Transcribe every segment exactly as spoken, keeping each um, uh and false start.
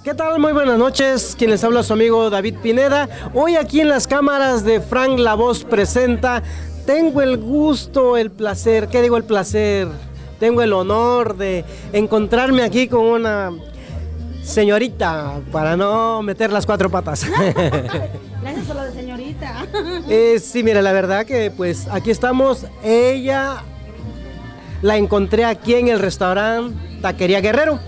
¿Qué tal? Muy buenas noches, quien les habla su amigo David Pineda. Hoy aquí en las cámaras de Frank La Voz presenta, tengo el gusto, el placer, ¿qué digo el placer? Tengo el honor de encontrarme aquí con una señorita, para no meter las cuatro patas. Gracias por lo de señorita. Eh, sí, mire, la verdad que pues aquí estamos, ella la encontré aquí en el restaurante Taquería Guerrero.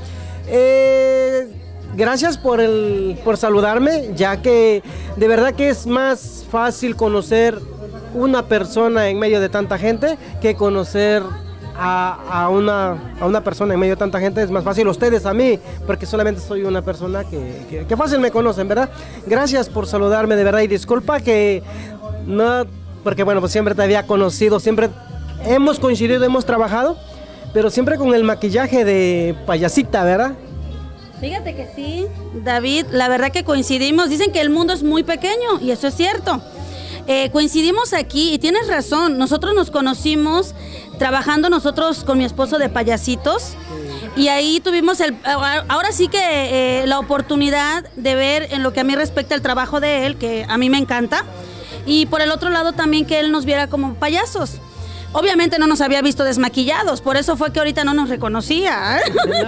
Eh... Gracias por, el, por saludarme, ya que de verdad que es más fácil conocer una persona en medio de tanta gente que conocer a, a, una, a una persona en medio de tanta gente. Es más fácil ustedes a mí, porque solamente soy una persona que, que, que fácil me conocen, ¿verdad? Gracias por saludarme, de verdad, y disculpa que no, porque bueno, pues siempre te había conocido, siempre hemos coincidido, hemos trabajado, pero siempre con el maquillaje de payasita, ¿verdad? Fíjate que sí, David, la verdad que coincidimos. Dicen que el mundo es muy pequeño y eso es cierto. Eh, coincidimos aquí y tienes razón, nosotros nos conocimos trabajando nosotros con mi esposo de payasitos y ahí tuvimos el, ahora sí que eh, la oportunidad de ver en lo que a mí respecta el trabajo de él, que a mí me encanta, y por el otro lado también que él nos viera como payasos. Obviamente no nos había visto desmaquillados, por eso fue que ahorita no nos reconocía.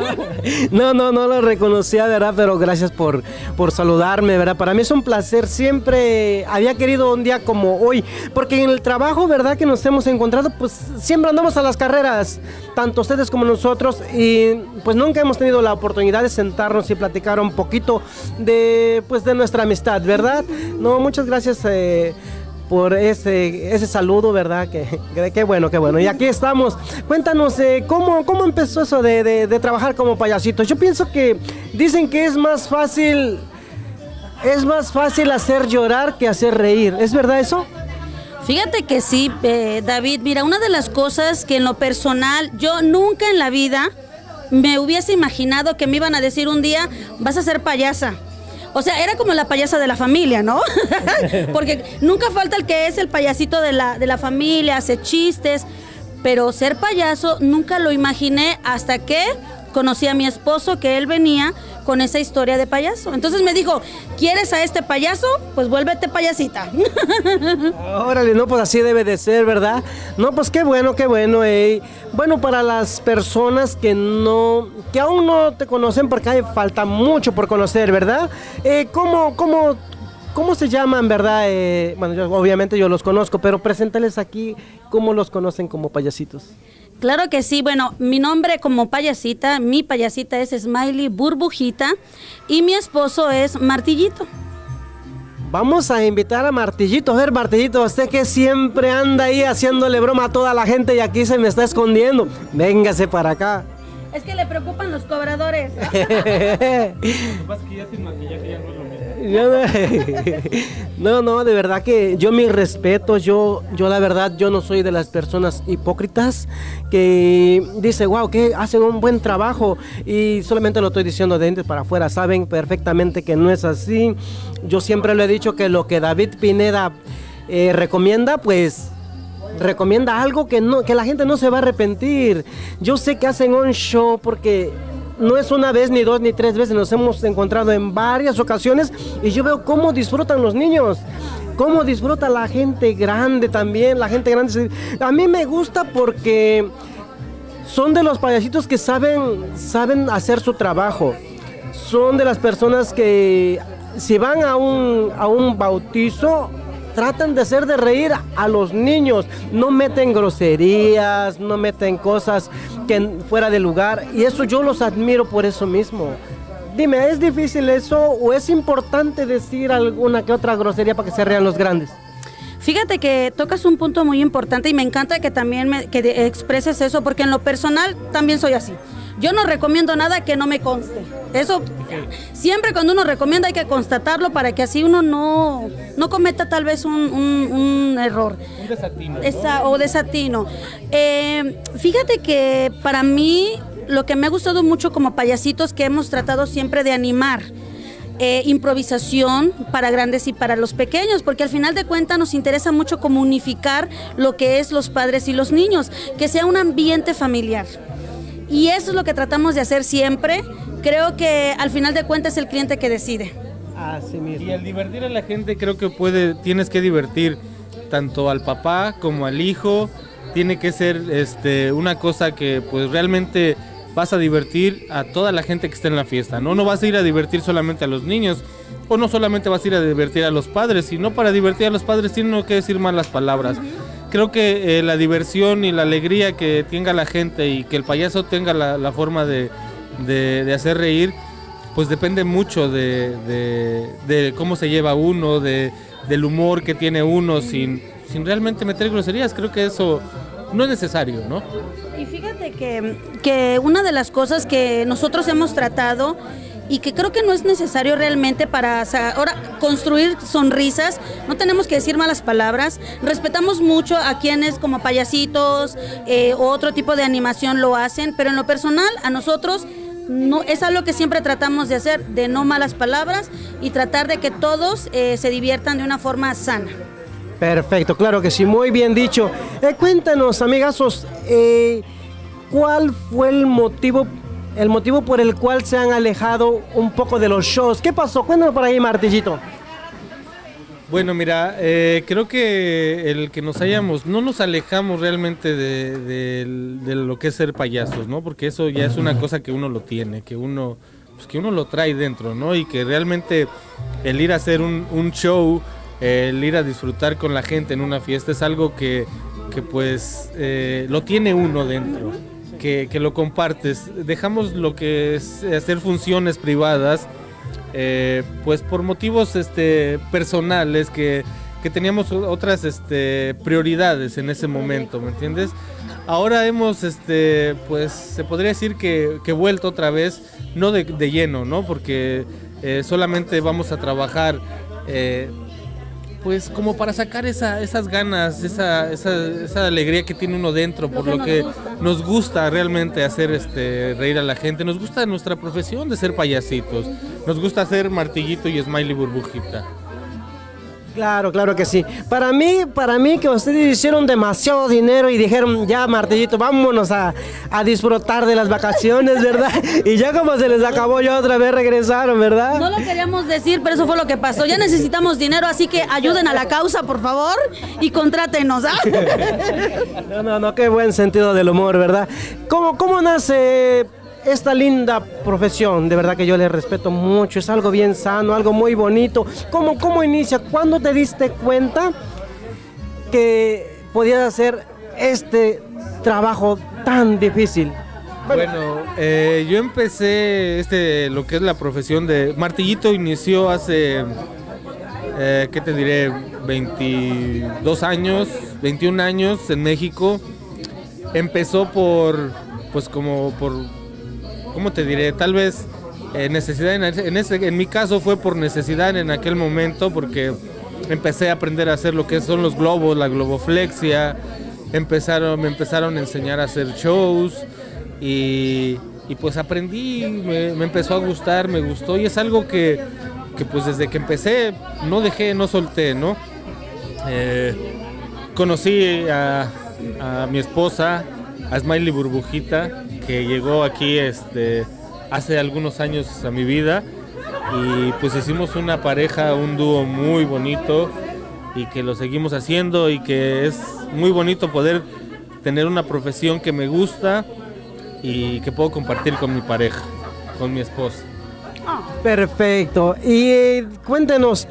No, no, no lo reconocía, ¿verdad? Pero gracias por, por saludarme, ¿verdad? Para mí es un placer, siempre había querido un día como hoy, porque en el trabajo, ¿verdad? Que nos hemos encontrado, pues siempre andamos a las carreras, tanto ustedes como nosotros, y pues nunca hemos tenido la oportunidad de sentarnos y platicar un poquito de, pues, de nuestra amistad, ¿verdad? No, muchas gracias, eh, por ese, ese saludo, ¿verdad? Que, que, que bueno, qué bueno. Y aquí estamos. Cuéntanos, eh, ¿cómo, ¿cómo empezó eso de, de, de trabajar como payasito? Yo pienso que dicen que es más fácil, es más fácil hacer llorar que hacer reír. ¿Es verdad eso? Fíjate que sí, eh, David. Mira, una de las cosas que en lo personal, yo nunca en la vida me hubiese imaginado que me iban a decir un día, vas a ser payasa. O sea, era como la payasa de la familia, ¿no? Porque nunca falta el que es el payasito de la, de la familia, hace chistes, pero ser payaso nunca lo imaginé hasta que conocí a mi esposo, que él venía con esa historia de payaso. Entonces me dijo, ¿quieres a este payaso? Pues vuélvete payasita. Órale, no, pues así debe de ser, ¿verdad? No, pues qué bueno, qué bueno. Eh. Bueno, para las personas que no, que aún no te conocen, porque hay falta mucho por conocer, ¿verdad? Eh, ¿cómo, cómo, cómo se llaman, verdad? Eh, bueno, yo, obviamente yo los conozco, pero preséntales aquí cómo los conocen como payasitos. Claro que sí, bueno, mi nombre como payasita, mi payasita es Smiley Burbujita y mi esposo es Martillito. Vamos a invitar a Martillito. A ver, Martillito, usted que siempre anda ahí haciéndole broma a toda la gente y aquí se me está escondiendo. Véngase para acá. Es que le preocupan los cobradores. Lo que pasa es que ya sin maquillaje ya no es lo mismo. No, no, de verdad que yo mis respetos, yo, yo la verdad, yo no soy de las personas hipócritas que dice, wow, que hacen un buen trabajo y solamente lo estoy diciendo de dientes para afuera, saben perfectamente que no es así. Yo siempre le he dicho que lo que David Pineda eh, recomienda, pues recomienda algo que, no, que la gente no se va a arrepentir. Yo sé que hacen un show porque no es una vez, ni dos, ni tres veces, nos hemos encontrado en varias ocasiones y yo veo cómo disfrutan los niños, cómo disfruta la gente grande también, la gente grande. A mí me gusta porque son de los payasitos que saben, saben hacer su trabajo, son de las personas que si van a un, a un bautizo, tratan de hacer de reír a los niños, no meten groserías, no meten cosas que fuera de lugar y eso yo los admiro por eso mismo. Dime, ¿es difícil eso o es importante decir alguna que otra grosería para que se rían los grandes? Fíjate que tocas un punto muy importante y me encanta que también me, que expreses eso porque en lo personal también soy así. Yo no recomiendo nada que no me conste. Eso, okay. Siempre cuando uno recomienda hay que constatarlo para que así uno no, no cometa tal vez un, un, un error. Un desatino, ¿no? Esa, o desatino. Eh, fíjate que para mí lo que me ha gustado mucho como payasitos que hemos tratado siempre de animar. Eh, improvisación para grandes y para los pequeños, porque al final de cuentas nos interesa mucho como unificar lo que es los padres y los niños, que sea un ambiente familiar. y eso es lo que tratamos de hacer siempre. Creo que al final de cuentas es el cliente que decide. Así mismo. Y al divertir a la gente creo que puede, tienes que divertir tanto al papá como al hijo. Tiene que ser este, una cosa que pues realmente vas a divertir a toda la gente que está en la fiesta, ¿no? No vas a ir a divertir solamente a los niños, o no solamente vas a ir a divertir a los padres, sino para divertir a los padres tiene que decir malas palabras. Creo que eh, la diversión y la alegría que tenga la gente y que el payaso tenga la, la forma de, de, de hacer reír, pues depende mucho de, de, de cómo se lleva uno, de, del humor que tiene uno, sin, sin realmente meter groserías. Creo que eso no es necesario, ¿no? Y fíjate que, que una de las cosas que nosotros hemos tratado y que creo que no es necesario realmente para ahora construir sonrisas, no tenemos que decir malas palabras, respetamos mucho a quienes como payasitos eh, o otro tipo de animación lo hacen, pero en lo personal a nosotros no, es algo que siempre tratamos de hacer, de no malas palabras y tratar de que todos eh, se diviertan de una forma sana. Perfecto, claro que sí, muy bien dicho. Eh, cuéntanos, amigazos, eh, ¿cuál fue el motivo, el motivo por el cual se han alejado un poco de los shows? ¿Qué pasó? Cuéntanos por ahí, Martillito. Bueno, mira, eh, creo que el que nos hayamos, no nos alejamos realmente de, de, de lo que es ser payasos, ¿no? Porque eso ya es una cosa que uno lo tiene, que uno, pues que uno lo trae dentro, ¿no? Y que realmente el ir a hacer un, un show, el ir a disfrutar con la gente en una fiesta es algo que, que pues eh, lo tiene uno dentro, que, que lo compartes. Dejamos lo que es hacer funciones privadas, eh, pues por motivos este, personales, que, que teníamos otras este, prioridades en ese momento, ¿me entiendes? Ahora hemos, este, pues se podría decir que, que vuelto otra vez, no de, de lleno, ¿no? Porque eh, solamente vamos a trabajar eh, pues como para sacar esa, esas ganas, esa, esa, esa alegría que tiene uno dentro, por lo que nos gusta realmente hacer este, reír a la gente. Nos gusta nuestra profesión de ser payasitos, nos gusta hacer Martillito y Smiley Burbujita. Claro, claro que sí. Para mí, para mí que ustedes hicieron demasiado dinero y dijeron, ya Martillito, vámonos a, a disfrutar de las vacaciones, ¿verdad? Y ya como se les acabó, ya otra vez regresaron, ¿verdad? No lo queríamos decir, pero eso fue lo que pasó. Ya necesitamos dinero, así que ayuden a la causa, por favor, y contrátenos. ¿Ah? No, no, no, qué buen sentido del humor, ¿verdad? ¿Cómo, cómo nace esta linda profesión? De verdad que yo le respeto mucho, es algo bien sano, algo muy bonito. ¿Cómo, cómo inicia? ¿Cuándo te diste cuenta que podías hacer este trabajo tan difícil? Bueno, eh, yo empecé este, lo que es la profesión de Martillito inició hace, eh, ¿qué te diré? veintidós años, veintiún años en México. Empezó por, pues como por... ¿Cómo te diré? Tal vez eh, necesidad, en, en, ese, en mi caso fue por necesidad en aquel momento, porque empecé a aprender a hacer lo que son los globos, la globoflexia, empezaron, me empezaron a enseñar a hacer shows y, y pues aprendí, me, me empezó a gustar, me gustó y es algo que, que pues desde que empecé no dejé, no solté, ¿no? Eh, conocí a, a mi esposa, a Smiley Burbujita, que llegó aquí este, hace algunos años a mi vida y pues hicimos una pareja, un dúo muy bonito y que lo seguimos haciendo y que es muy bonito poder tener una profesión que me gusta y que puedo compartir con mi pareja, con mi esposa. Perfecto. Y eh, cuéntenos,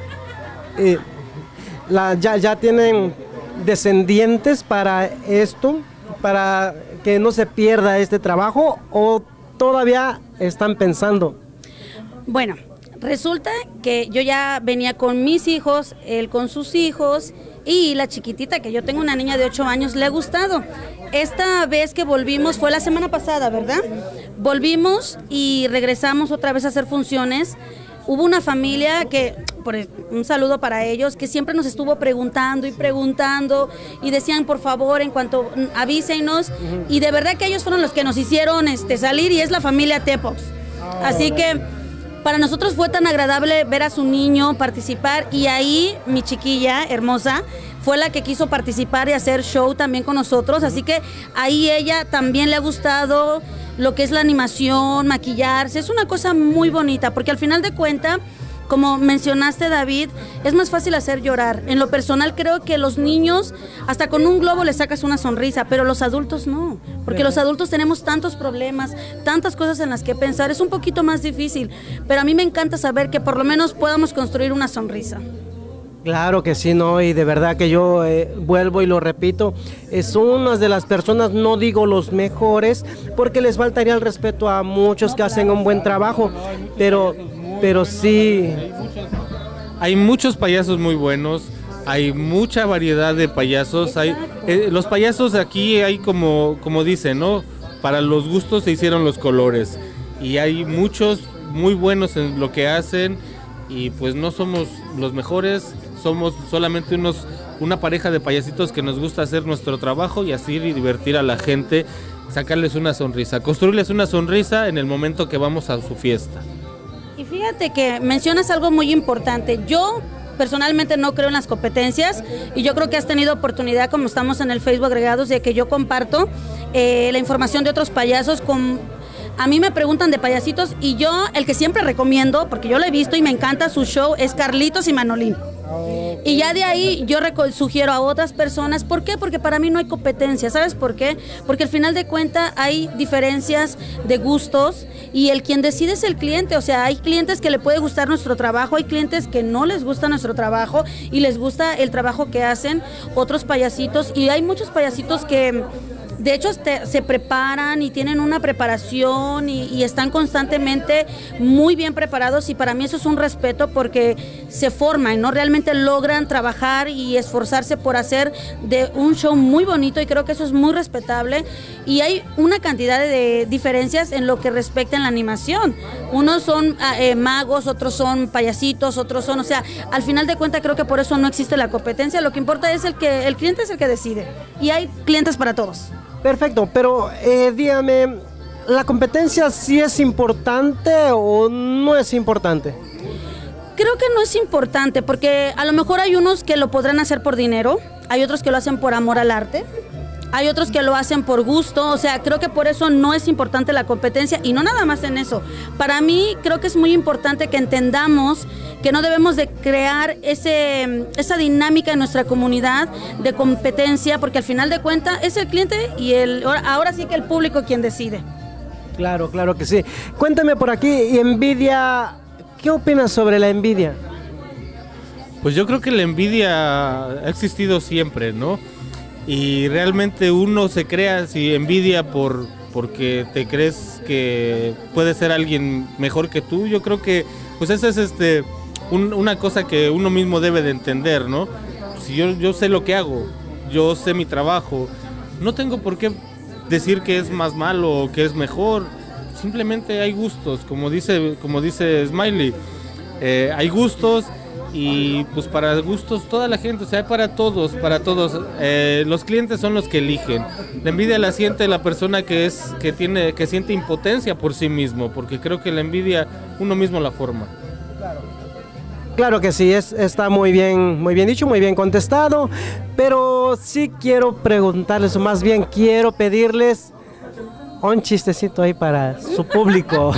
eh, la, ya, ¿ya tienen descendientes para esto? ¿Para que no se pierda este trabajo o todavía están pensando? Bueno, resulta que yo ya venía con mis hijos, él con sus hijos y la chiquitita, que yo tengo una niña de ocho años, le ha gustado. Esta vez que volvimos fue la semana pasada, ¿verdad? Volvimos y regresamos otra vez a hacer funciones. Hubo una familia que, por un saludo para ellos, que siempre nos estuvo preguntando y preguntando y decían, por favor, en cuanto avísenos. Uh-huh. Y de verdad que ellos fueron los que nos hicieron este, salir y es la familia Tepox. Oh, Así que para nosotros fue tan agradable ver a su niño participar y ahí mi chiquilla hermosa fue la que quiso participar y hacer show también con nosotros. Así que ahí ella también le ha gustado. lo que es la animación, maquillarse, es una cosa muy bonita, porque al final de cuentas, como mencionaste, David, es más fácil hacer llorar. En lo personal creo que los niños, hasta con un globo le sacas una sonrisa, pero los adultos no, porque los adultos tenemos tantos problemas, tantas cosas en las que pensar, es un poquito más difícil, pero a mí me encanta saber que por lo menos podamos construir una sonrisa. Claro que sí, no, y de verdad que yo eh, vuelvo y lo repito, es una de las personas, no digo los mejores, porque les faltaría el respeto a muchos que hacen un buen trabajo, pero, pero sí. Hay muchos payasos muy buenos, hay mucha variedad de payasos, hay, eh, los payasos aquí hay como, como dicen, ¿no? Para los gustos se hicieron los colores, y hay muchos muy buenos en lo que hacen, y pues no somos los mejores, somos solamente unos, una pareja de payasitos que nos gusta hacer nuestro trabajo y así divertir a la gente, sacarles una sonrisa, construirles una sonrisa en el momento que vamos a su fiesta. Y fíjate que mencionas algo muy importante. Yo personalmente no creo en las competencias y yo creo que has tenido oportunidad, como estamos en el Facebook agregados, de que yo comparto eh, la información de otros payasos con... A mí me preguntan de payasitos y yo el que siempre recomiendo, porque yo lo he visto y me encanta su show, es Carlitos y Manolín. Y ya de ahí yo sugiero a otras personas. ¿Por qué? Porque para mí no hay competencia. ¿Sabes por qué? Porque al final de cuentas hay diferencias de gustos y el quien decide es el cliente. O sea, hay clientes que le puede gustar nuestro trabajo, hay clientes que no les gusta nuestro trabajo y les gusta el trabajo que hacen otros payasitos. Y hay muchos payasitos que... De hecho, te, se preparan y tienen una preparación y, y están constantemente muy bien preparados y para mí eso es un respeto porque se forman, ¿no? Realmente logran trabajar y esforzarse por hacer de un show muy bonito y creo que eso es muy respetable y hay una cantidad de diferencias en lo que respecta en la animación. Unos son eh, magos, otros son payasitos, otros son, o sea, al final de cuentas creo que por eso no existe la competencia, lo que importa es el que el cliente es el que decide y hay clientes para todos. Perfecto, pero eh, dígame, ¿la competencia sí es importante o no es importante? Creo que no es importante porque a lo mejor hay unos que lo podrán hacer por dinero, hay otros que lo hacen por amor al arte, hay otros que lo hacen por gusto, o sea, creo que por eso no es importante la competencia y no nada más en eso. Para mí creo que es muy importante que entendamos que no debemos de crear ese, esa dinámica en nuestra comunidad de competencia, porque al final de cuentas es el cliente y el ahora sí que el público quien decide. Claro, claro que sí. Cuéntame por aquí, y envidia, ¿qué opinas sobre la envidia? Pues yo creo que la envidia ha existido siempre, ¿no? Y realmente uno se crea si envidia por porque te crees que puede ser alguien mejor que tú. Yo creo que pues esa es este un, una cosa que uno mismo debe de entender, ¿no? Si yo, yo sé lo que hago, yo sé mi trabajo, no tengo por qué decir que es más malo o que es mejor. Simplemente hay gustos, como dice, como dice Smiley, eh, hay gustos. Y pues para gustos toda la gente, o sea, para todos, para todos. Eh, los clientes son los que eligen. La envidia la siente la persona que es, que tiene, que siente impotencia por sí mismo, porque creo que la envidia uno mismo la forma. Claro, claro que sí, es, está muy bien, muy bien dicho, muy bien contestado. Pero sí quiero preguntarles, o más bien quiero pedirles un chistecito ahí para su público.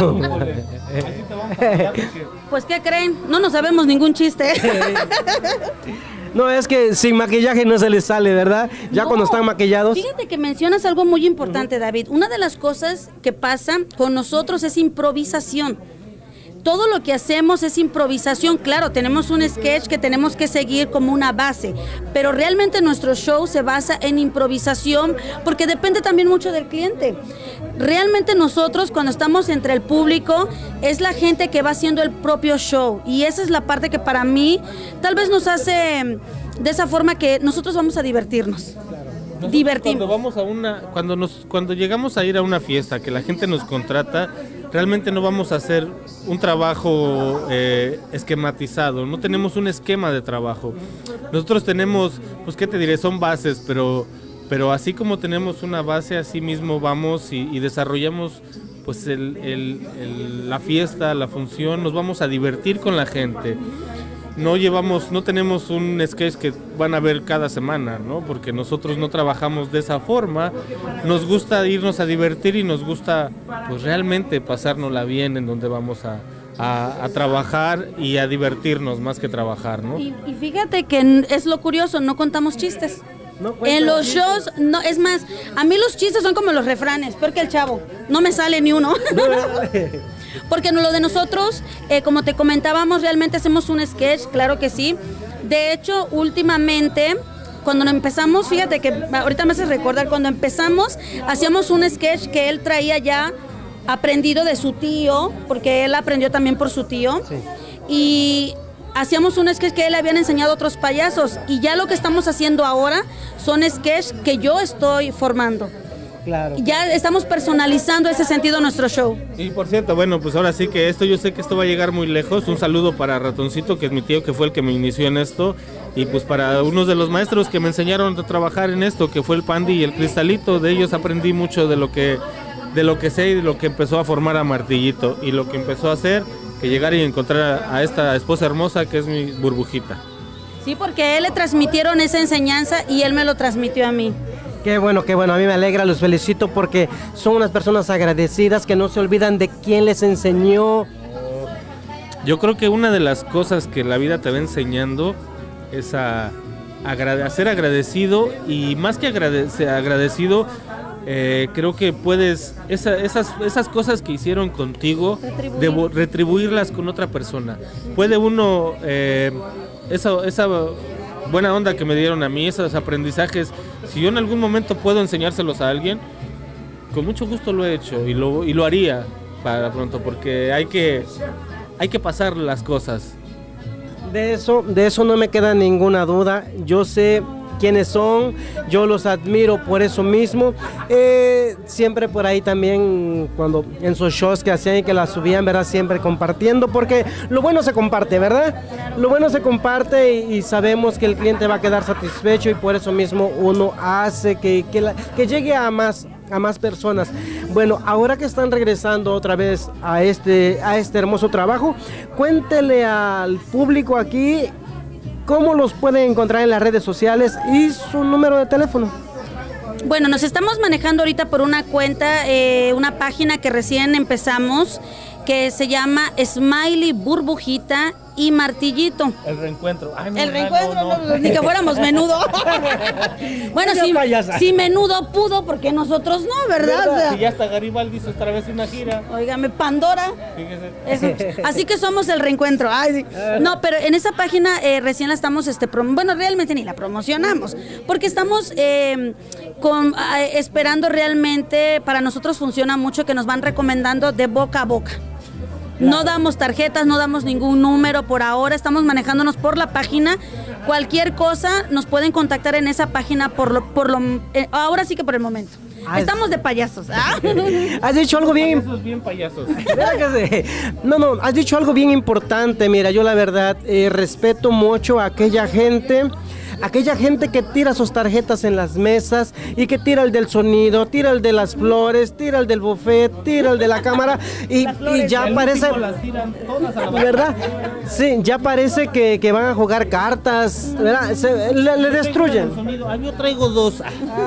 Pues, ¿qué creen? No nos sabemos ningún chiste. No, es que sin maquillaje no se les sale, ¿verdad? Ya no, cuando están maquillados. Fíjate que mencionas algo muy importante, David. Una de las cosas que pasa con nosotros es improvisación. Todo lo que hacemos es improvisación. Claro, tenemos un sketch que tenemos que seguir como una base, pero realmente nuestro show se basa en improvisación porque depende también mucho del cliente. Realmente nosotros cuando estamos entre el público es la gente que va haciendo el propio show y esa es la parte que para mí tal vez nos hace de esa forma que nosotros vamos a divertirnos. Divertimos. Cuando vamos a una, cuando nos, cuando llegamos a ir a una fiesta que la gente nos contrata, realmente no vamos a hacer un trabajo eh, esquematizado, no tenemos un esquema de trabajo. Nosotros tenemos, pues qué te diré, son bases, pero, pero así como tenemos una base, así mismo vamos y, y desarrollamos pues el, el, el, la fiesta, la función, nos vamos a divertir con la gente. no llevamos, no tenemos un sketch que van a ver cada semana, ¿no? Porque nosotros no trabajamos de esa forma. Nos gusta irnos a divertir y nos gusta, pues, realmente pasárnosla bien en donde vamos a, a, a trabajar y a divertirnos más que trabajar, ¿no? Y, y fíjate que es lo curioso, no contamos chistes. No, en los shows, no, es más, a mí los chistes son como los refranes, peor que el Chavo, no me sale ni uno. Porque no, lo de nosotros, eh, como te comentábamos, realmente hacemos un sketch, claro que sí. De hecho, últimamente, cuando empezamos, fíjate que ahorita me hace recordar, cuando empezamos, hacíamos un sketch que él traía ya aprendido de su tío, porque él aprendió también por su tío. Sí. Y hacíamos un sketch que él le habían enseñado a otros payasos, y ya lo que estamos haciendo ahora son sketches que yo estoy formando. Claro. Ya estamos personalizando ese sentido nuestro show. Y por cierto, bueno, pues ahora sí que esto, yo sé que esto va a llegar muy lejos. Un saludo para Ratoncito, que es mi tío, que fue el que me inició en esto. Y pues para unos de los maestros que me enseñaron a trabajar en esto, que fue el Pandi y el Cristalito. De ellos aprendí mucho de lo que, de lo que sé y de lo que empezó a formar a Martillito. Y lo que empezó a hacer, que llegar y encontrar a esta esposa hermosa que es mi Burbujita. Sí, porque a él le transmitieron esa enseñanza y él me lo transmitió a mí. Qué bueno, qué bueno, a mí me alegra, los felicito porque son unas personas agradecidas que no se olvidan de quién les enseñó. Yo creo que una de las cosas que la vida te va enseñando es a, a, a ser agradecido, y más que agradece, agradecido, eh, creo que puedes, esa, esas, esas cosas que hicieron contigo, Retribuir. debo, retribuirlas con otra persona. Puede uno, eh, esa... esa buena onda que me dieron a mí, esos aprendizajes, si yo en algún momento puedo enseñárselos a alguien, con mucho gusto lo he hecho y lo, y lo haría para pronto, porque hay que, hay que pasar las cosas. De eso, de eso no me queda ninguna duda. Yo sé quiénes son, yo los admiro por eso mismo. Eh, siempre por ahí también, cuando en sus shows que hacían y que las subían, ¿verdad? Siempre compartiendo, porque lo bueno se comparte, ¿verdad? Lo bueno se comparte y, y sabemos que el cliente va a quedar satisfecho, y por eso mismo uno hace que, que, la, que llegue a más, a más personas. Bueno, ahora que están regresando otra vez a este, a este hermoso trabajo, cuéntele al público aquí cómo los pueden encontrar en las redes sociales y su número de teléfono. Bueno, nos estamos manejando ahorita por una cuenta, eh, una página que recién empezamos, que se llama Smiley Burbujita y Martillito. El reencuentro. Ay, no, el reencuentro, no, no. Ni que fuéramos menudo. Bueno, si, si menudo pudo, porque nosotros no, ¿verdad? ¿verdad? Si ya hasta Garibaldi hizo otra vez una gira. Óigame, Pandora. Fíjese. Eso, así que somos el reencuentro. Ay, sí. No, pero en esa página eh, recién la estamos, este, prom bueno, realmente ni la promocionamos, porque estamos eh, con, eh, esperando realmente, para nosotros funciona mucho que nos van recomendando de boca a boca. No damos tarjetas, no damos ningún número por ahora, estamos manejándonos por la página. Cualquier cosa nos pueden contactar en esa página por lo, por lo eh, ahora sí que por el momento. Ah, estamos de payasos. ¿Ah? Has dicho algo bien. Payasos, bien payasos. No, no, has dicho algo bien importante. Mira, yo la verdad eh, respeto mucho a aquella gente. Aquella gente que tira sus tarjetas en las mesas y que tira el del sonido, tira el de las flores, tira el del buffet, tira el de la cámara y, y ya parece, ¿verdad? Sí, ya parece que, que van a jugar cartas, ¿verdad? Se, le, le destruyen. Ah, yo traigo dos.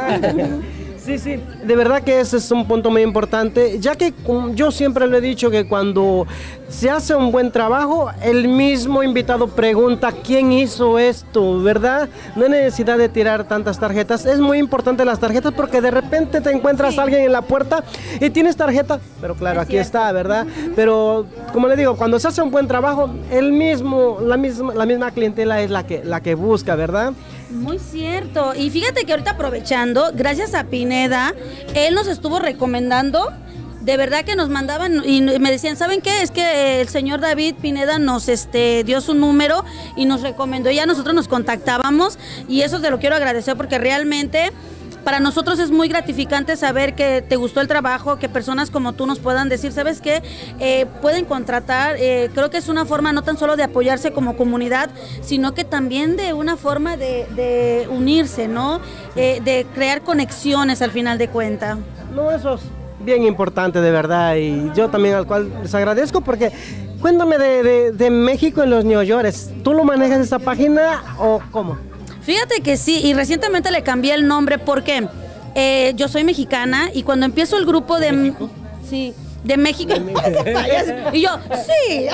Sí, sí, de verdad que ese es un punto muy importante, ya que yo siempre le he dicho que cuando se hace un buen trabajo, el mismo invitado pregunta quién hizo esto, ¿verdad? No hay necesidad de tirar tantas tarjetas, es muy importante las tarjetas porque de repente te encuentras sí. a alguien en la puerta y tienes tarjeta, pero claro, es aquí cierto. Está, ¿verdad? Pero como le digo, cuando se hace un buen trabajo, el mismo, la misma, la misma clientela es la que, la que busca, ¿verdad? Muy cierto, y fíjate que ahorita aprovechando, gracias a Pineda, él nos estuvo recomendando, de verdad que nos mandaban y me decían, ¿saben qué? Es que el señor David Pineda nos este, dio su número y nos recomendó, ya nosotros nos contactábamos, y eso te lo quiero agradecer porque realmente para nosotros es muy gratificante saber que te gustó el trabajo, que personas como tú nos puedan decir, ¿sabes qué? Eh, pueden contratar, eh, creo que es una forma no tan solo de apoyarse como comunidad, sino que también de una forma de, de unirse, ¿no? Eh, de crear conexiones al final de cuentas. No, esos bien importante de verdad, y yo también al cual les agradezco porque cuéntame de, de, de México en los New Yorkers, ¿tú lo manejas esa página o cómo? Fíjate que sí, y recientemente le cambié el nombre porque eh, yo soy mexicana y cuando empiezo el grupo de... ¿México? Sí, de México. De México. Y yo, sí.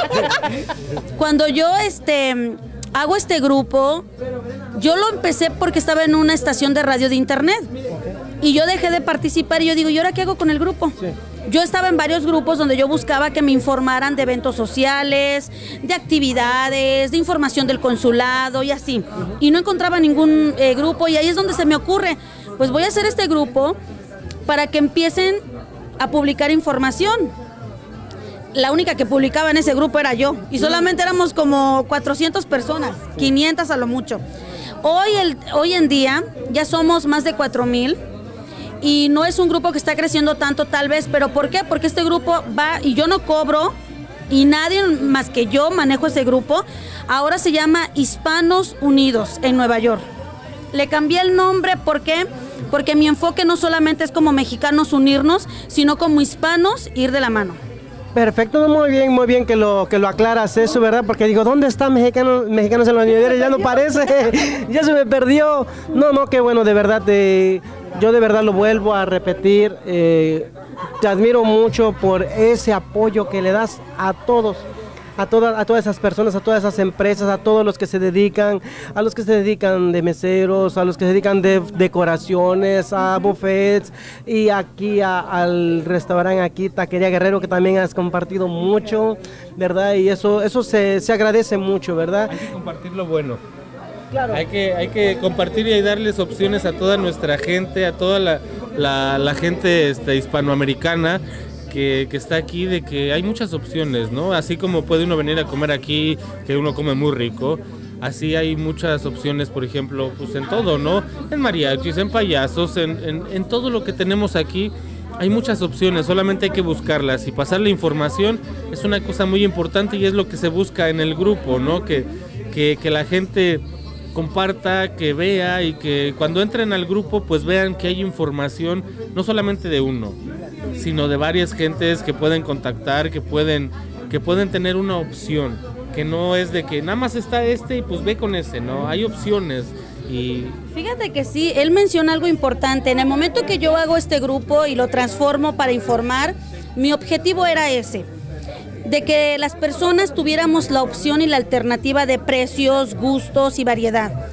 Cuando yo este, hago este grupo, yo lo empecé porque estaba en una estación de radio de internet. Y yo dejé de participar y yo digo, ¿y ahora qué hago con el grupo? Sí. Yo estaba en varios grupos donde yo buscaba que me informaran de eventos sociales, de actividades, de información del consulado y así. Uh-huh. Y no encontraba ningún eh, grupo y ahí es donde se me ocurre, pues voy a hacer este grupo para que empiecen a publicar información. La única que publicaba en ese grupo era yo y solamente éramos como cuatrocientas personas, quinientas a lo mucho. Hoy, el, hoy en día ya somos más de cuatro mil. Y no es un grupo que está creciendo tanto tal vez, pero ¿por qué? Porque este grupo va y yo no cobro y nadie más que yo manejo ese grupo. Ahora se llama Hispanos Unidos en Nueva York. Le cambié el nombre, ¿por qué? Porque mi enfoque no solamente es como mexicanos unirnos, sino como hispanos ir de la mano. Perfecto, muy bien, muy bien que lo que lo aclaras eso, ¿verdad? Porque digo, ¿dónde están mexicanos, mexicanos en los New York? Ya no parece, ya se me perdió. No, no, qué bueno, de verdad, de, yo de verdad lo vuelvo a repetir. Eh, te admiro mucho por ese apoyo que le das a todos. A, toda, a todas esas personas, a todas esas empresas, a todos los que se dedican, a los que se dedican de meseros, a los que se dedican de decoraciones, a buffets y aquí a, al restaurante aquí, Taquería Guerrero, que también has compartido mucho, ¿verdad? Y eso, eso se, se agradece mucho, ¿verdad? Hay que compartir lo bueno. Claro. Hay que, hay que compartir y darles opciones a toda nuestra gente, a toda la, la, la gente este, hispanoamericana. Que, que está aquí, de que hay muchas opciones, ¿no? Así como puede uno venir a comer aquí, que uno come muy rico, así hay muchas opciones, por ejemplo, pues en todo, ¿no? En mariachis, en payasos, en, en, en todo lo que tenemos aquí, hay muchas opciones, solamente hay que buscarlas y pasar la información es una cosa muy importante y es lo que se busca en el grupo, ¿no? Que, que, que la gente comparta, que vea y que cuando entren al grupo pues vean que hay información no solamente de uno, sino de varias gentes que pueden contactar, que pueden, que pueden tener una opción, que no es de que nada más está este y pues ve con ese, no, hay opciones. Y fíjate que sí, él menciona algo importante, en el momento que yo hago este grupo y lo transformo para informar, mi objetivo era ese, de que las personas tuviéramos la opción y la alternativa de precios, gustos y variedad.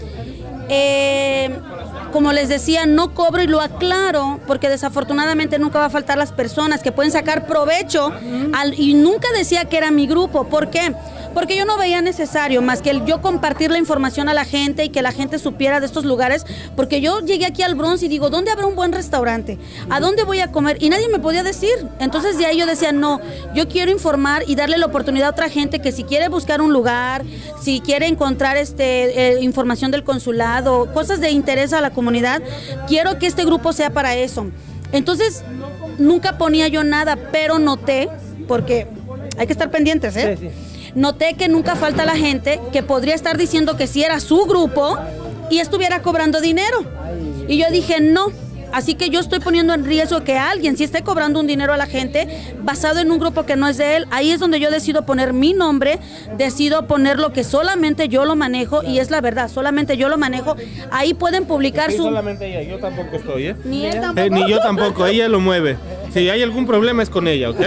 Eh, como les decía, no cobro y lo aclaro porque desafortunadamente nunca va a faltar las personas que pueden sacar provecho al, y nunca decía que era mi grupo. ¿Por qué? Porque yo no veía necesario más que el yo compartir la información a la gente y que la gente supiera de estos lugares, porque yo llegué aquí al Bronx y digo, ¿dónde habrá un buen restaurante? ¿A dónde voy a comer? Y nadie me podía decir. Entonces de ahí yo decía, no, yo quiero informar y darle la oportunidad a otra gente que si quiere buscar un lugar, si quiere encontrar este eh, información del consulado, cosas de interés a la comunidad, quiero que este grupo sea para eso. Entonces nunca ponía yo nada, pero noté, porque hay que estar pendientes, ¿eh? Sí, sí. Noté que nunca falta la gente que podría estar diciendo que sí era su grupo y estuviera cobrando dinero. Y yo dije, no. Así que yo estoy poniendo en riesgo que alguien si esté cobrando un dinero a la gente basado en un grupo que no es de él. Ahí es donde yo decido poner mi nombre, decido poner lo que solamente yo lo manejo, y es la verdad, solamente yo lo manejo. Ahí pueden publicar sí, su... solamente ella, yo tampoco estoy, ¿eh? Ni él tampoco. Eh, ni yo tampoco, ella lo mueve. Si hay algún problema es con ella, ¿ok?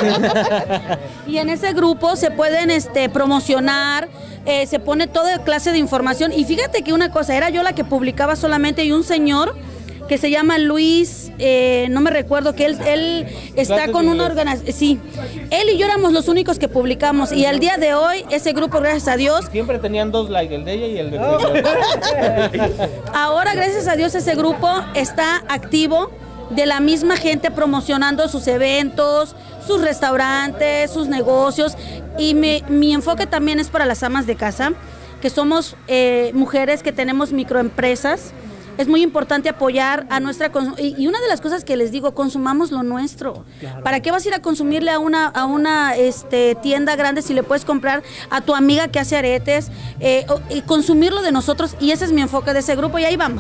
Y en ese grupo se pueden este, promocionar, eh, se pone toda clase de información. Y fíjate que una cosa, era yo la que publicaba solamente y un señor que se llama Luis, eh, no me recuerdo, que él, él está con una organización, sí, él y yo éramos los únicos que publicamos y al día de hoy ese grupo, gracias a Dios, siempre tenían dos likes, el de ella y el de ella. Ahora gracias a Dios ese grupo está activo, de la misma gente promocionando sus eventos, sus restaurantes, sus negocios, y mi, mi enfoque también es para las amas de casa, que somos eh, mujeres que tenemos microempresas. Es muy importante apoyar a nuestra... Y una de las cosas que les digo, consumamos lo nuestro. Claro. ¿Para qué vas a ir a consumirle a una, a una este, tienda grande si le puedes comprar a tu amiga que hace aretes? Eh, y consumirlo de nosotros, y ese es mi enfoque de ese grupo, y ahí vamos.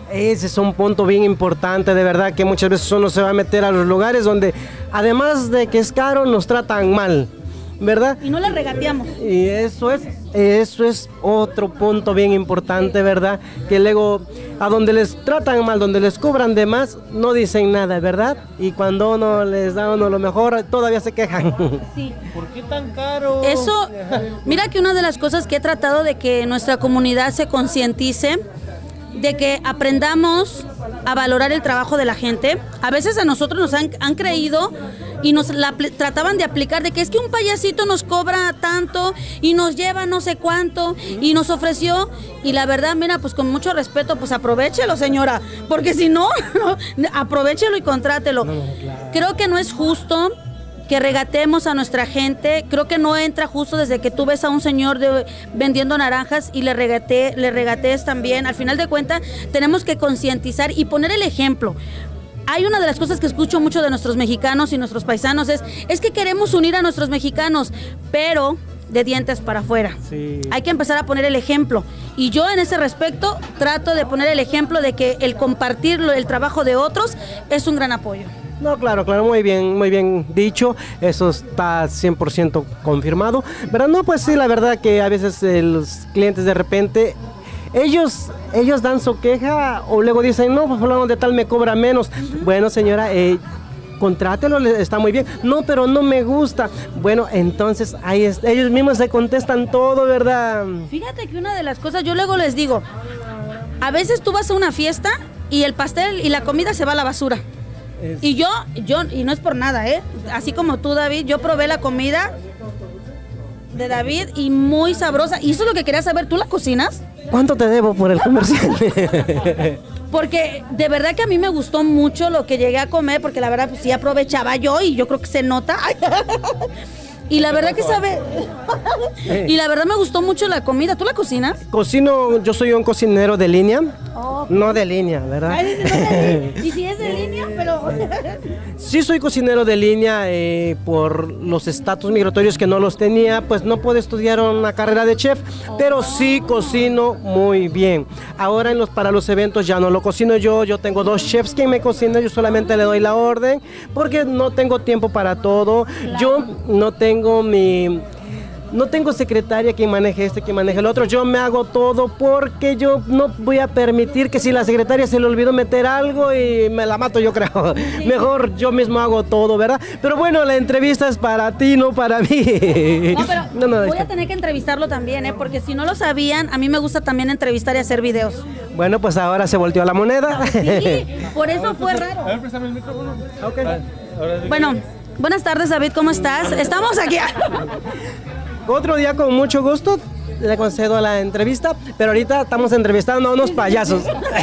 Ese es un punto bien importante, de verdad, que muchas veces uno se va a meter a los lugares donde, además de que es caro, nos tratan mal, ¿verdad? Y no le regateamos. Y eso es, eso es otro punto bien importante, ¿verdad? Que luego, a donde les tratan mal, donde les cobran de más, no dicen nada, ¿verdad? Y cuando uno les da uno lo mejor, todavía se quejan. Sí. ¿Por qué tan caro? Eso, mira que una de las cosas que he tratado de que nuestra comunidad se concientice, de que aprendamos a valorar el trabajo de la gente. A veces a nosotros nos han, han creído y nos la trataban de aplicar de que es que un payasito nos cobra tanto y nos lleva no sé cuánto y nos ofreció, y la verdad, mira, pues con mucho respeto, pues aprovéchelo, señora, porque si no, aprovéchelo y contrátelo. Creo que no es justo que regatemos a nuestra gente. Creo que no entra justo desde que tú ves a un señor de, vendiendo naranjas y le regate, le regatees también. Al final de cuentas, tenemos que concientizar y poner el ejemplo. Hay una de las cosas que escucho mucho de nuestros mexicanos y nuestros paisanos es, es que queremos unir a nuestros mexicanos, pero de dientes para afuera. Sí. Hay que empezar a poner el ejemplo. Y yo en ese respecto trato de poner el ejemplo de que el compartir el trabajo de otros es un gran apoyo. No, claro, claro, muy bien, muy bien dicho, eso está cien por ciento confirmado, ¿verdad? No, pues sí, la verdad que a veces eh, los clientes de repente, ellos ellos dan su queja o luego dicen, no, pues fulano de tal me cobra menos. Uh-huh. Bueno, señora, eh, contrátelo, está muy bien. No, pero no me gusta. Bueno, entonces ahí es, ellos mismos se contestan todo, ¿verdad? Fíjate que una de las cosas, yo luego les digo, a veces tú vas a una fiesta y el pastel y la comida se va a la basura. Es... Y yo, yo, y no es por nada, ¿eh? Así como tú, David, yo probé la comida de David y muy sabrosa. Y eso es lo que quería saber, ¿tú la cocinas? ¿Cuánto te debo por el comercial? Porque de verdad que a mí me gustó mucho lo que llegué a comer, porque la verdad pues sí aprovechaba yo y yo creo que se nota. Y la verdad que sabe... Y la verdad me gustó mucho la comida. ¿Tú la cocinas? Cocino, yo soy un cocinero de línea. Oh, no de línea, ¿verdad? Ay, no de, y si es de línea, pero... Sí soy cocinero de línea, eh, por los estatus migratorios que no los tenía, pues no puedo estudiar una carrera de chef, oh. Pero sí cocino muy bien. Ahora en los, para los eventos ya no lo cocino yo, yo tengo dos chefs que me cocinan, yo solamente le doy la orden, porque no tengo tiempo para todo. Claro. Yo no tengo Tengo mi, no tengo secretaria que maneje este, que maneje el otro. Yo me hago todo porque yo no voy a permitir que si la secretaria se le olvidó meter algo y me la mato, yo creo. Sí. Mejor yo mismo hago todo, ¿verdad? Pero bueno, la entrevista es para ti, no para mí. No, pero no, no, voy a tener que entrevistarlo también, ¿eh? Porque si no lo sabían, a mí me gusta también entrevistar y hacer videos. Bueno, pues ahora se volteó la moneda. Sí, por eso fue raro. A ver, préstame el micrófono. Ok. Ahora sí. Bueno. Buenas tardes, David, ¿cómo estás? Estamos aquí. Otro día con mucho gusto le concedo la entrevista, pero ahorita estamos entrevistando a unos payasos.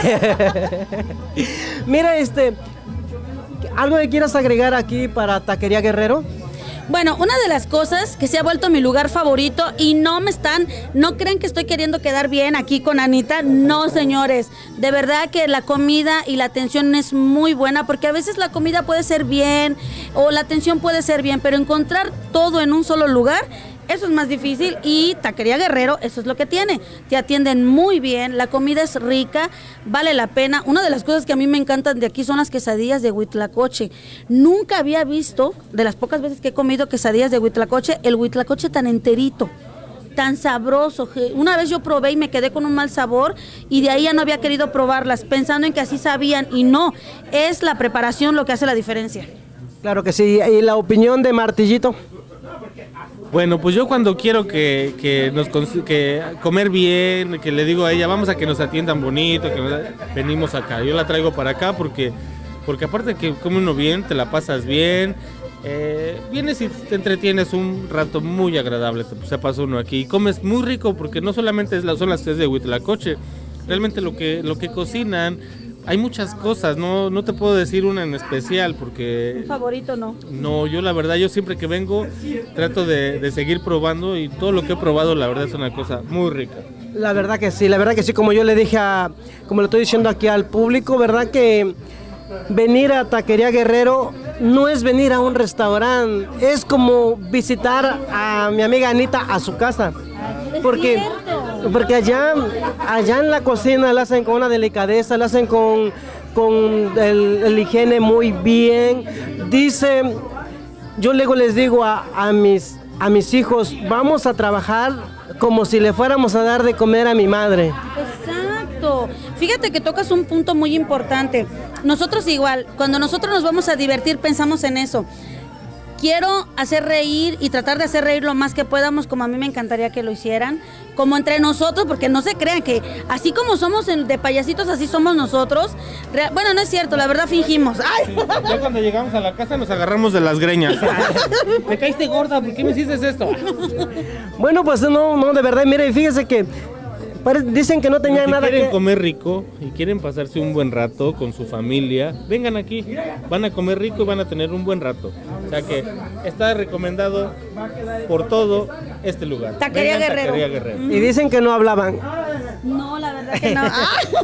Mira, este, ¿algo que quieras agregar aquí para Taquería Guerrero? Bueno, una de las cosas que se ha vuelto mi lugar favorito y no me están, no creen que estoy queriendo quedar bien aquí con Anita, no señores, de verdad que la comida y la atención es muy buena, porque a veces la comida puede ser bien o la atención puede ser bien, pero encontrar todo en un solo lugar, eso es más difícil, y Taquería Guerrero, eso es lo que tiene. Te atienden muy bien, la comida es rica, vale la pena. Una de las cosas que a mí me encantan de aquí son las quesadillas de huitlacoche. Nunca había visto, de las pocas veces que he comido quesadillas de huitlacoche, el huitlacoche tan enterito, tan sabroso. Una vez yo probé y me quedé con un mal sabor y de ahí ya no había querido probarlas, pensando en que así sabían, y no, es la preparación lo que hace la diferencia. Claro que sí. ¿Y la opinión de Martillito? Bueno, pues yo cuando quiero que, que nos que comer bien, que le digo a ella, vamos a que nos atiendan bonito, que nos, venimos acá. Yo la traigo para acá porque, porque aparte de que come uno bien, te la pasas bien, eh, vienes y te entretienes un rato muy agradable, te, se pasa uno aquí y comes muy rico, porque no solamente es la, son las que es de Huitlacoche, realmente lo que, lo que cocinan. Hay muchas cosas, no, no te puedo decir una en especial porque... ¿Un favorito no? No, yo la verdad, yo siempre que vengo trato de, de seguir probando y todo lo que he probado la verdad es una cosa muy rica. La verdad que sí, la verdad que sí, como yo le dije, a, como le estoy diciendo aquí al público, verdad que venir a Taquería Guerrero no es venir a un restaurante, es como visitar a mi amiga Anita a su casa. Es porque cierto. porque allá, allá en la cocina la hacen con una delicadeza, la hacen con, con el, el higiene muy bien. Dice, yo luego les digo a, a, mis, a mis hijos, vamos a trabajar como si le fuéramos a dar de comer a mi madre. Exacto. Fíjate que tocas un punto muy importante. Nosotros igual, cuando nosotros nos vamos a divertir, pensamos en eso. Quiero hacer reír y tratar de hacer reír lo más que podamos, como a mí me encantaría que lo hicieran, como entre nosotros, porque no se crean que así como somos en, de payasitos, así somos nosotros. Real, bueno, no es cierto, la verdad fingimos. ¡Ay! Sí, ya cuando llegamos a la casa nos agarramos de las greñas. Me caíste gorda, ¿por qué me hiciste esto? Bueno, pues no, no, de verdad, mire, fíjese que pare- dicen que no tenían Si nada quieren que... comer rico y quieren pasarse un buen rato con su familia, vengan aquí, van a comer rico y van a tener un buen rato. O sea que está recomendado por todo este lugar. Taquería Vengan, Guerrero. Taquería Guerrero. Y dicen que no hablaban. No, la verdad que no.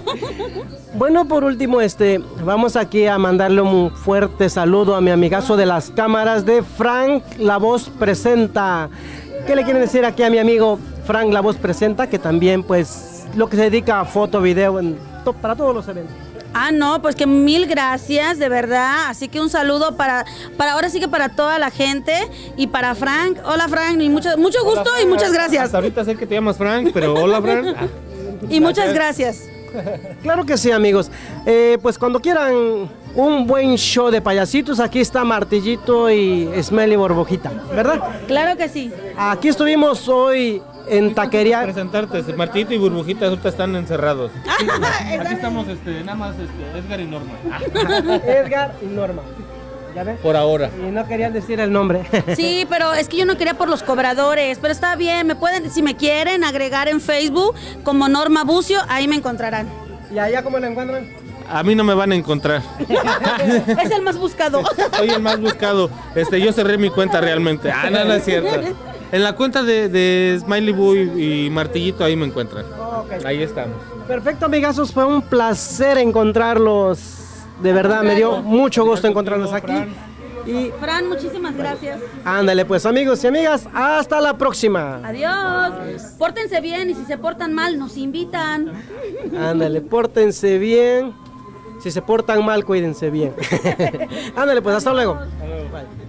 Bueno, por último, este, vamos aquí a mandarle un fuerte saludo a mi amigazo de las cámaras de Frank La Voz Presenta. ¿Qué le quieren decir aquí a mi amigo Frank La Voz Presenta? Que también, pues, lo que se dedica a foto, video, en to- para todos los eventos. Ah, no, pues que mil gracias, de verdad. Así que un saludo para, para ahora sí que para toda la gente y para Frank. Hola, Frank, y mucho, mucho gusto Hola, y Frank. muchas gracias. Hasta ahorita sé que te llamas Frank, pero hola, Frank. Ah, Y muchas gracias. Claro que sí, amigos. Eh, pues cuando quieran un buen show de payasitos, aquí está Martillito y Smelly Borbojita, ¿verdad? Claro que sí. Aquí estuvimos hoy en taquería. Presentarte, Martito y Burbujita ahorita están encerrados. Aquí estamos, este, nada más este, Edgar y Norma. Edgar y Norma. ¿Ya ven? Por ahora. Y no querían decir el nombre. Sí, pero es que yo no quería por los cobradores, pero está bien, me pueden, si me quieren agregar en Facebook como Norma Bucio, ahí me encontrarán. ¿Y allá cómo lo encuentran? A mí no me van a encontrar. Es el más buscado. Soy el más buscado. Este, yo cerré mi cuenta realmente. Ah, no, no es cierto. En la cuenta de, de Smiley Boy y Martillito ahí me encuentran. Ok. Ahí estamos. Perfecto, amigazos, fue un placer encontrarlos. De verdad, me dio mucho gusto encontrarlos aquí. Y Fran, muchísimas gracias. ándale, pues, amigos y amigas, hasta la próxima. Adiós. Pórtense bien y si se portan mal, nos invitan. Ándale, pórtense bien. Si se portan mal, cuídense bien. Ándale, pues, hasta luego. Bye.